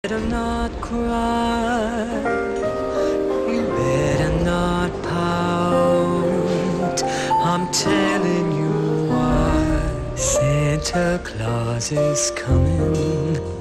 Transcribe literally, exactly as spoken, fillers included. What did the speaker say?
Better not cry, you better not pout. I'm telling you why. Santa Claus is coming